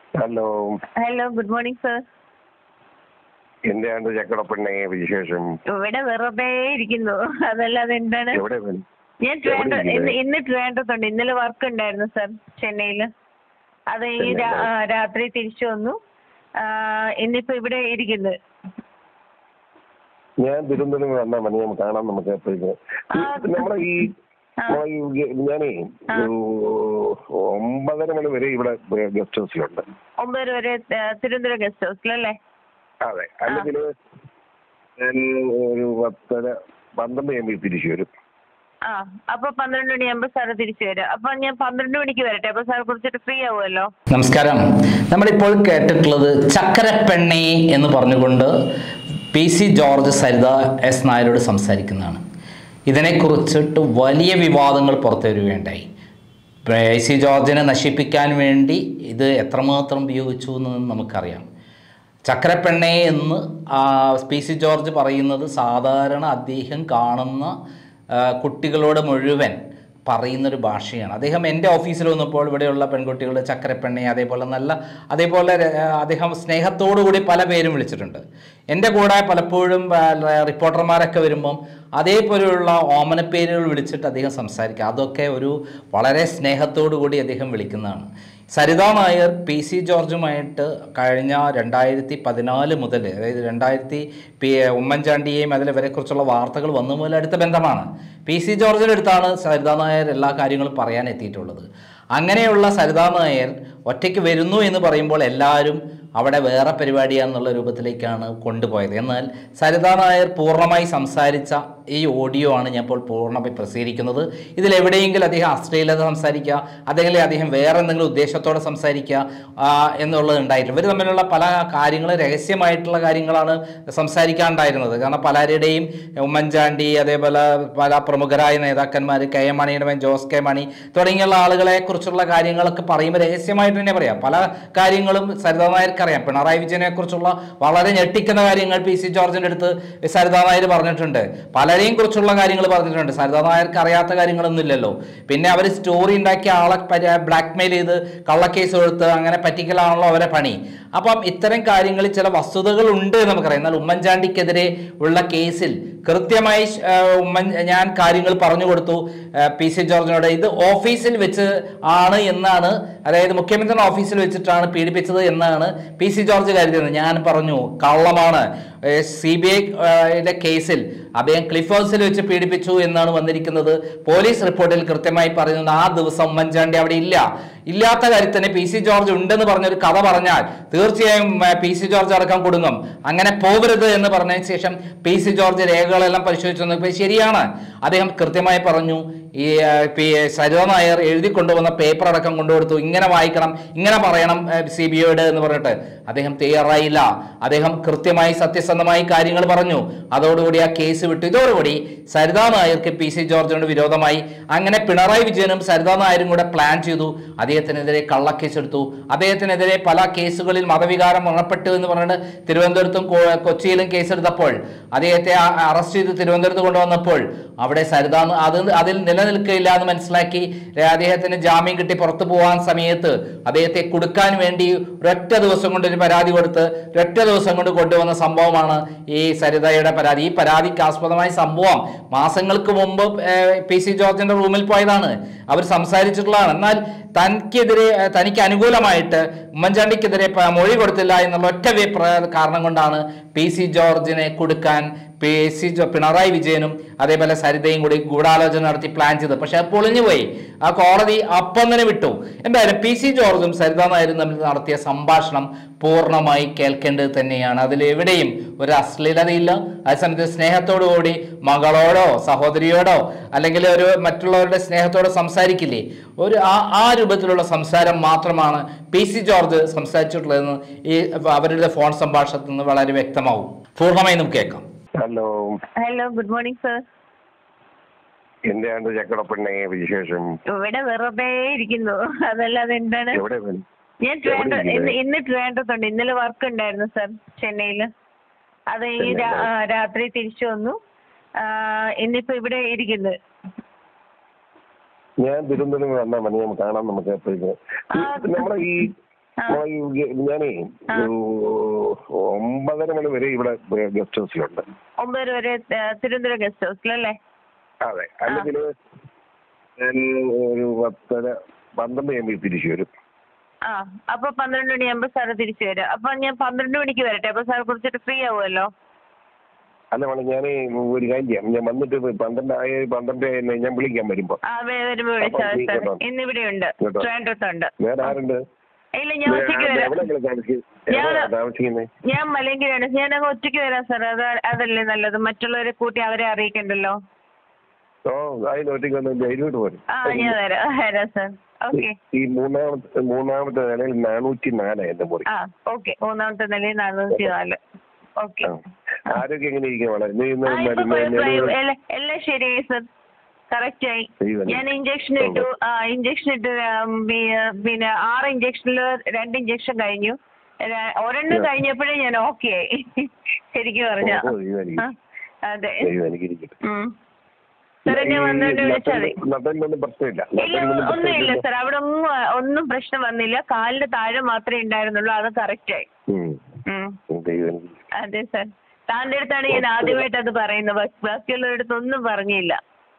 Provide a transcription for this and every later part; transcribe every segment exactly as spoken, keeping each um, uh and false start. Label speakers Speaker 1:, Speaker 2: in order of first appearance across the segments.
Speaker 1: Hello.
Speaker 2: Hello, good morning sir.
Speaker 1: എന്താണ് ചക്കടപ്പെണ്ണേ വിശേഷം?
Speaker 2: ഇവിടെ വെറുതെ ഇരിക്കുന്നു, അതല്ലാതെ എന്താണ്. ഞാൻ ട്രിവാൻഡ്രം ഇന്ന് ഇന്ന് ട്രിവാൻഡ്രത്തുണ്ട്. ഇന്നലെ വർക്ക് ഉണ്ടായിരുന്നു സർ ചെന്നൈയില്. അത് ഈ രാത്രി തിരിച്ചു വന്നു. ഇന്നിപ്പോ ഇവിടെ ഇരിക്കുന്നു.
Speaker 1: ഞാൻ തിരുവനന്തപുരം വന്നാൽ മതി, നമുക്ക് കാണാം. നമുക്ക് എപ്പോഴേക്കും നമ്മളെ ഈ ഞാനേ ഒമ്പതര മണി വരെ ഇവിടെ ഗസ്റ്റ് ഹൗസിലുണ്ട്.
Speaker 2: ഒമ്പതര വരെ തിരുവനന്തപുരം ഗസ്റ്റ് ഹൗസിലല്ലേ?
Speaker 1: അതെ. അല്ലെങ്കിൽ ഞാൻ ഒരു പത്തര പന്ത്രണ്ട് കഴിയുമ്പോൾ തിരിച്ചു വരും.
Speaker 2: ആ അപ്പൊ പന്ത്രണ്ട് മണിയാകുമ്പോ സാറ് തിരിച്ചു വരും. അപ്പൊ ഞാൻ പന്ത്രണ്ട് മണിക്ക് വരട്ടെ, അപ്പൊ സാർ കുറിച്ചിട്ട് ഫ്രീ ആവുമല്ലോ.
Speaker 3: നമസ്കാരം. നമ്മളിപ്പോൾ കേട്ടിട്ടുള്ളത് ചക്കരപ്പെണ്ണി എന്ന് പറഞ്ഞുകൊണ്ട് P C George Saritha S നായരോട് സംസാരിക്കുന്നതാണ്. ഇതിനെക്കുറിച്ചിട്ട് വലിയ വിവാദങ്ങൾ പുറത്തു വരികയുണ്ടായി. പി സി ജോർജിനെ നശിപ്പിക്കാൻ വേണ്ടി ഇത് എത്രമാത്രം ഉപയോഗിച്ചു എന്ന് നമുക്കറിയാം. ചക്കരപ്പെണ്ണെ എന്ന് പി സി ജോർജ് പറയുന്നത് സാധാരണ അദ്ദേഹം കാണുന്ന കുട്ടികളോട് മുഴുവൻ പറയുന്നൊരു ഭാഷയാണ്. അദ്ദേഹം എൻ്റെ ഓഫീസിൽ വന്നപ്പോൾ ഇവിടെയുള്ള പെൺകുട്ടികൾ ചക്കരപ്പെണ്ണെ, അതേപോലെ നല്ല അതേപോലെ അദ്ദേഹം സ്നേഹത്തോടു കൂടി പല പേരും വിളിച്ചിട്ടുണ്ട്. എൻ്റെ കൂടെ പലപ്പോഴും റിപ്പോർട്ടർമാരൊക്കെ വരുമ്പം അതേപോലെയുള്ള ഓമനപ്പേരുകൾ വിളിച്ചിട്ട് അദ്ദേഹം സംസാരിക്കുക. അതൊക്കെ ഒരു വളരെ സ്നേഹത്തോടു കൂടി അദ്ദേഹം വിളിക്കുന്നതാണ്. സരിത നായർ പി സി ജോർജുമായിട്ട് കഴിഞ്ഞ രണ്ടായിരത്തി പതിനാല് മുതൽ, അതായത് രണ്ടായിരത്തി പി ഉമ്മൻചാണ്ടിയെയും അതിലവരെക്കുറിച്ചുള്ള വാർത്തകൾ വന്നു മുതൽ അടുത്ത ബന്ധമാണ്. പി സി ജോർജിൻ്റെ അടുത്താണ് സരിത നായർ എല്ലാ കാര്യങ്ങളും പറയാൻ എത്തിയിട്ടുള്ളത്. അങ്ങനെയുള്ള സരിത നായർ ഒറ്റയ്ക്ക് വരുന്നു എന്ന് പറയുമ്പോൾ എല്ലാവരും അവിടെ വേറെ പരിപാടിയാണെന്നുള്ള രൂപത്തിലേക്കാണ് കൊണ്ടുപോയത്. എന്നാൽ സരിത നായർ പൂർണ്ണമായി സംസാരിച്ച ഈ ഓഡിയോ ആണ് ഞാൻ ഇപ്പോൾ പൂർണ്ണമായി പ്രസിദ്ധീകരിക്കുന്നത്. ഇതിലെവിടെയെങ്കിലും അദ്ദേഹം അശ്ലീലത സംസാരിക്കുക, അല്ലെങ്കിൽ അദ്ദേഹം വേറെ എന്തെങ്കിലും ഉദ്ദേശത്തോടെ സംസാരിക്കുക എന്നുള്ളത് ഉണ്ടായിട്ടില്ല. ഇവർ തമ്മിലുള്ള പല കാര്യങ്ങളും രഹസ്യമായിട്ടുള്ള കാര്യങ്ങളാണ് സംസാരിക്കാനുണ്ടായിരുന്നത്. കാരണം പലരുടെയും ഉമ്മൻചാണ്ടി, അതേപോലെ പല പ്രമുഖരായ നേതാക്കന്മാർ, കെ എം മണിയുടെ മകൻ ജോസ് കെ മണി തുടങ്ങിയുള്ള ആളുകളെ കുറിച്ചുള്ള കാര്യങ്ങളൊക്കെ പറയുമ്പോൾ രഹസ്യമായിട്ട് തന്നെ പറയാം. പല കാര്യങ്ങളും സരിത നായർക്ക് അറിയാം. പിണറായി വിജയനെ കുറിച്ചുള്ള വളരെ ഞെട്ടിക്കുന്ന കാര്യങ്ങൾ പി സി ജോർജിൻ്റെ അടുത്ത് സരിത നായർ പറഞ്ഞിട്ടുണ്ട്. പലരെയും കുറിച്ചുള്ള കാര്യങ്ങൾ പറഞ്ഞിട്ടുണ്ട്. സരിത നായർക്ക് അറിയാത്ത കാര്യങ്ങളൊന്നും ഇല്ലല്ലോ. പിന്നെ അവർ സ്റ്റോറി ഉണ്ടാക്കിയ ആളെ ബ്ലാക്ക്മെയിൽ ചെയ്ത് കള്ളക്കേസ് കൊടുത്ത് അങ്ങനെ പറ്റിക്കലാണല്ലോ അവരെ പണി. അപ്പം ഇത്തരം കാര്യങ്ങളിൽ ചില വസ്തുതകൾ ഉണ്ട് എന്ന് നമുക്കറിയാം. എന്നാൽ ഉമ്മൻചാണ്ടിക്കെതിരെ ഉള്ള കേസിൽ കൃത്യമായി ഉമ്മൻ ഞാൻ കാര്യങ്ങൾ പറഞ്ഞു കൊടുത്തു പി സി ജോർജിനോട്. ഇത് ഓഫീസിൽ വെച്ച് ആണ് എന്നാണ്, അതായത് മുഖ്യമന്ത്രിയുടെ ഓഫീസിൽ വെച്ചിട്ടാണ് പീഡിപ്പിച്ചത് എന്നാണ് പി സി ജോർജ് കരുതിയത്. ഞാൻ പറഞ്ഞു കള്ളമാണ്. സി ബി ഐയുടെ കേസിൽ അദ്ദേഹം ക്ലിഫ് ഹൗസിൽ വെച്ച് പീഡിപ്പിച്ചു എന്നാണ് വന്നിരിക്കുന്നത്. പോലീസ് റിപ്പോർട്ടിൽ കൃത്യമായി പറയുന്നത് ആ ദിവസം ഉമ്മൻചാണ്ടി അവിടെ ഇല്ല. ഇല്ലാത്ത കാര്യത്തിന് പി സി ജോർജ് ഉണ്ടെന്ന് പറഞ്ഞൊരു കഥ പറഞ്ഞാൽ തീർച്ചയായും പി സി ജോർജ് അടക്കം കൊടുങ്ങും. അങ്ങനെ പോകരുത് എന്ന് പറഞ്ഞതിന് ശേഷം പി സി ജോർജ് രേഖകളെല്ലാം പരിശോധിച്ചു വന്നപ്പോൾ ശരിയാണ്. അദ്ദേഹം കൃത്യമായി പറഞ്ഞു ഈ സരിത നായർ എഴുതി കൊണ്ടുവന്ന പേപ്പർ അടക്കം കൊണ്ടുകൊടുത്തു. ഇങ്ങനെ വായിക്കണം, ഇങ്ങനെ പറയണം സി ബി ഐയോട് എന്ന് പറഞ്ഞിട്ട് അദ്ദേഹം തയ്യാറായില്ല. അദ്ദേഹം കൃത്യമായി സത്യസന്ധമായി കാര്യങ്ങൾ പറഞ്ഞു. അതോടുകൂടി ആ കേസ് വിട്ടു. ഇതോടുകൂടി സരിത നായർക്ക് പി സി ജോർജിനോട് വിരോധമായി. അങ്ങനെ പിണറായി വിജയനും സരിത നായരും കൂടെ പ്ലാൻ ചെയ്തു. അദ്ദേഹത്തിനെതിരെ കള്ളക്കേസ് എടുത്തു. അദ്ദേഹത്തിനെതിരെ പല കേസുകളിൽ മതവികാരം ഉണപ്പെട്ടു എന്ന് പറഞ്ഞിട്ട് തിരുവനന്തപുരത്തും കൊച്ചിയിലും കേസെടുത്തപ്പോൾ അദ്ദേഹത്തെ അറസ്റ്റ് ചെയ്ത് തിരുവനന്തപുരത്ത് കൊണ്ടുവന്നപ്പോൾ അവിടെ സരിത അത് അതിൽ നിലനിൽക്കില്ല എന്ന് മനസ്സിലാക്കി അദ്ദേഹത്തിന് ജാമ്യം കിട്ടി പുറത്തു പോകാൻ സമയത്ത് അദ്ദേഹത്തെ കൊടുക്കാൻ വേണ്ടി ഒരൊറ്റ ദിവസം കൊണ്ട് ഒരു പരാതി കൊടുത്ത് ഒരൊറ്റ ദിവസം കൊണ്ട് കൊണ്ടുവന്ന സംഭവമാണ് ഈ സരിതയുടെ പരാതി. ഈ പരാതിക്ക് ആസ്പദമായ സംഭവം മാസങ്ങൾക്ക് മുമ്പ് പി സി ജോർജിന്റെ റൂമിൽ പോയതാണ്. അവർ സംസാരിച്ചിട്ടുള്ളതാണ്. എന്നാൽ തനിക്കെതിരെ തനിക്ക് അനുകൂലമായിട്ട് ഉമ്മൻചാണ്ടിക്കെതിരെ മൊഴി കൊടുത്തില്ല എന്നുള്ള ഒറ്റ കാരണം കൊണ്ടാണ് പി സി ജോർജിനെ കൊടുക്കാൻ പി സി പിണറായി വിജയനും അതേപോലെ സരിതയും കൂടി ഗൂഢാലോചന നടത്തി പ്ലാൻ ചെയ്തത്. പക്ഷെ അത് പൊളിഞ്ഞുപോയി. ആ കോടതി അപ്പം തന്നെ വിട്ടു. എന്തായാലും പി സി ജോർജും സരിത നായരും തമ്മിൽ നടത്തിയ സംഭാഷണം പൂർണ്ണമായി കേൾക്കേണ്ടത് തന്നെയാണ്. അതിലെവിടെയും ഒരു അശ്ലീലതയില്ല. അതേസമയത്ത് സ്നേഹത്തോടു കൂടി മകളോടോ സഹോദരിയോടോ അല്ലെങ്കിൽ ഒരു മറ്റുള്ളവരുടെ സ്നേഹത്തോടെ സംസാരിക്കില്ലേ, ഒരു ആ ആ രൂപത്തിലുള്ള സംസാരം മാത്രമാണ് പി സി ജോർജ് സംസാരിച്ചിട്ടുള്ളതെന്ന് ഈ അവരുടെ ഫോൺ സംഭാഷണത്തിൽ നിന്ന് വളരെ വ്യക്തമാവും. പൂർണ്ണമായി നമുക്ക് കേൾക്കാം.
Speaker 1: Hello.
Speaker 2: Hello, good morning sir.
Speaker 1: എന്താണ് ചക്കടപ്പെണ്ണേ വിശേഷം?
Speaker 2: ഇവിടെ വെറുതെ ഇരിക്കുന്നു, അതല്ലാതെ എന്താണ്. ഞാൻ ട്രിവാൻഡ്രം ഇന്ന് ഇന്ന് ട്രിവാൻഡ്രത്തുണ്ട്. ഇന്നലെ വർക്ക് ഉണ്ടായിരുന്നു സർ ചെന്നൈയില്. അത് ഈ രാത്രി തിരിച്ചു വന്നു. ഇന്നിപ്പോ ഇവിടെ ഇരിക്കുന്നു.
Speaker 1: ഞാൻ തിരുവനന്തപുരം വന്നാൽ മതി, നമുക്ക് കാണാം. നമുക്ക് എപ്പോഴേക്കും നമ്മളെ ഈ ഞാനേ ഒമ്പതര മണി വരെ ഇവിടെ ഗസ്റ്റ് ഹൗസിലുണ്ട്.
Speaker 2: ഒമ്പതര വരെ തിരുവനന്തപുരം ഗസ്റ്റ് ഹൗസിലല്ലേ?
Speaker 1: അതെ. അല്ലെങ്കിൽ ഞാൻ ഒരു പത്തര പന്ത്രണ്ട് കഴിയുമ്പോൾ തിരിച്ചു വരും.
Speaker 2: ആ അപ്പൊ പന്ത്രണ്ട് മണിയാകുമ്പോ സാറ് തിരിച്ചു വരും. അപ്പൊ ഞാൻ പന്ത്രണ്ട് മണിക്ക് വരട്ടെ? അപ്പൊ സാർ കുറിച്ചിട്ട് ഫ്രീ ആവുമല്ലോ?
Speaker 1: അല്ല വേണം, ഞാൻ ഒരു കാര്യം ചെയ്യാം. ഞാൻ വന്നിട്ട് പന്ത്രണ്ടായ പന്ത്രണ്ട് ഞാൻ വിളിക്കാൻ വരുമ്പോ.
Speaker 2: ആ വരുമ്പോ വിളിച്ചാൽ സാർ. ഇന്നിവിടെ ഉണ്ട്, ട്രിവാൻഡ്രത്തുണ്ട്.
Speaker 1: വേറെ ആരുണ്ട്?
Speaker 2: ഇല്ല, ഞാൻ ഒറ്റയ്ക്ക് വരാം. ഞാൻ മലയങ്കിലാണ്. ഞാൻ അങ്ങ് ഒറ്റയ്ക്ക് വരാം സാർ. അത് അതല്ലേ നല്ലത്, മറ്റുള്ളവരെ കൂട്ടി അവരെ അറിയിക്കണ്ടല്ലോ.
Speaker 1: ഓ അതിന് ഒറ്റയ്ക്ക് വന്ന് ജയിലോട്ട് പോരും.
Speaker 2: ആ ഞാൻ വരാം വരാം സാർ. ഓക്കെ.
Speaker 1: ഈ മൂന്നാമത്തെ മൂന്നാമത്തെ നിലയിൽ നാനൂറ്റി നാലാ എന്റെ മുറി.
Speaker 2: ആ ഓക്കെ. മൂന്നാമത്തെ നിലയിൽ നാനൂറ്റി നാല്. ഓക്കെ.
Speaker 1: ആരോഗ്യം എങ്ങനെ ഇരിക്കും?
Speaker 2: എല്ലാം ശരിയായി സർ, കറക്റ്റ് ആയി. ഞാൻ ഇഞ്ചക്ഷൻ ഇട്ടു. ആ ഇഞ്ചക്ഷൻ ഇട്ട് പിന്നെ ആറ് ഇഞ്ചക്ഷനിൽ രണ്ട് ഇഞ്ചക്ഷൻ കഴിഞ്ഞു. ഒരെണ്ണം കഴിഞ്ഞപ്പോഴേ ഞാൻ ഓക്കെ ആയി ശരിക്കും പറഞ്ഞ. അതെ സാർ, എന്നെ വന്നുകൊണ്ട് വിളിച്ചാൽ മതി. ഒന്നുമില്ല സാർ, അവിടെ ഒന്നും ഒന്നും പ്രശ്നം വന്നില്ല. കാലിന്റെ താഴെ മാത്രമേ ഉണ്ടായിരുന്നുള്ളൂ, അത് കറക്റ്റ് ആയി. അതെ സാർ, താന്റെ അടുത്താണ് ഞാൻ ആദ്യമായിട്ട് അത് പറയുന്നത്. ബാക്കിയുള്ളവരുടെ അടുത്തൊന്നും പറഞ്ഞില്ല.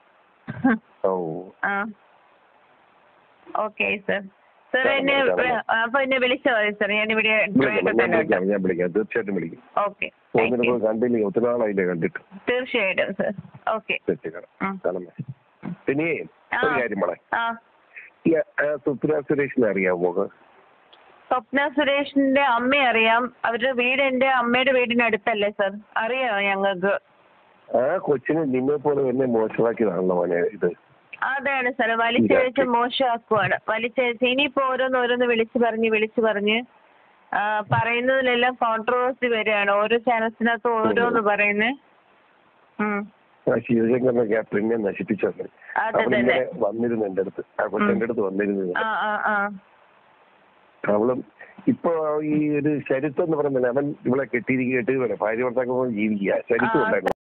Speaker 2: ആ ഓക്കെ സാർ. സാർ എന്നെ അപ്പൊ എന്നെ വിളിച്ചാൽ മതി സാർ. ഞാനിവിടെ
Speaker 1: തീർച്ചയായിട്ടും വിളിക്കും.
Speaker 2: ഓക്കെ.
Speaker 1: കണ്ടിട്ട്
Speaker 2: തീർച്ചയായിട്ടും സാർ. ഓക്കെ.
Speaker 1: പിന്നെ ഒരു കാര്യം മോളെ, സ്വപ്ന സുരേഷിനെ അറിയാമോ?
Speaker 2: സ്വപ്ന സുരേഷിന്റെ അമ്മയെ അറിയാം. അവരുടെ വീട് എന്റെ അമ്മയുടെ വീടിനടുത്തല്ലേ സാർ? അറിയാമോ ഞങ്ങൾക്ക്?
Speaker 1: ആ കൊച്ചിനെ നിന്നെ പോലെ തന്നെ മോശമാക്കിയതാണല്ലോ മോനെ ഇത്.
Speaker 2: അതാണ് സാർ, വലിച്ചഴിച്ച് മോശമാക്കുവാണ്. വലിച്ചഴിച്ച് ഇനിയിപ്പോ ഓരോന്ന് ഓരോന്ന് വിളിച്ചു പറഞ്ഞ് വിളിച്ചു പറഞ്ഞ് പറയുന്നതിലെല്ലാം കോൺട്രവേഴ്സി വരികയാണ്. ഓരോ ചാനൽസിനകത്ത് ഓരോന്ന് പറയുന്നേ.
Speaker 1: ശിവശങ്കറിനെ ക്യാപ്റ്റനെ നശിപ്പിച്ചു വന്നിരുന്നു എന്റെ അടുത്ത്. ആ കൊച്ചെന്റെ അടുത്ത് വന്നിരുന്നു. അവളും ഇപ്പൊ ഈ ഒരു ശരിത്വം എന്ന് പറയുന്നില്ല, അവൻ ഇവിടെ കെട്ടിയിരിക്കുക കെട്ടി ഭാര്യ ഭർത്താക്കൾ ജീവിക്കുക ശരിത്വം ഉണ്ടായിരുന്നു.